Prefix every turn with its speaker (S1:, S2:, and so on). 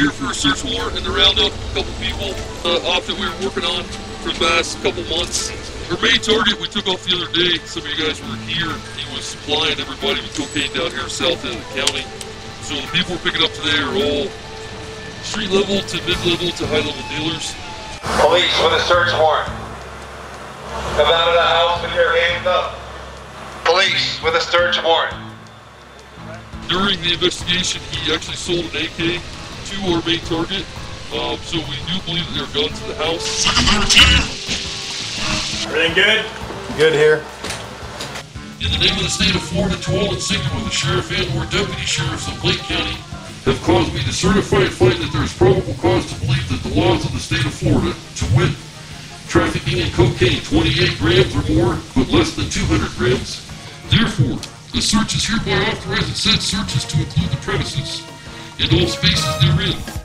S1: here for a search warrant and to round up a couple people off that we were working on for the past couple months. Our main target we took off the other day, some of you guys were here, he was supplying everybody with cocaine down here south end of the county. So the people we're picking up today are all street level to mid-level to high-level dealers.
S2: Police with a search warrant. Come out of the house with your hands up. Police with a search warrant.
S1: During the investigation, he actually sold an AK to our main target, so we do believe that there are guns in the house.
S3: Everything good?
S4: Good here.
S1: In the name of the state of Florida, to all in sync with the sheriff and or deputy sheriffs of Lake County, have caused me to certify and find that there is probable cause to believe that the laws of the state of Florida, to wit, trafficking in cocaine 28 grams or more, but less than 200 grams. Therefore, the search is hereby authorized and said searches to include the premises and all spaces therein.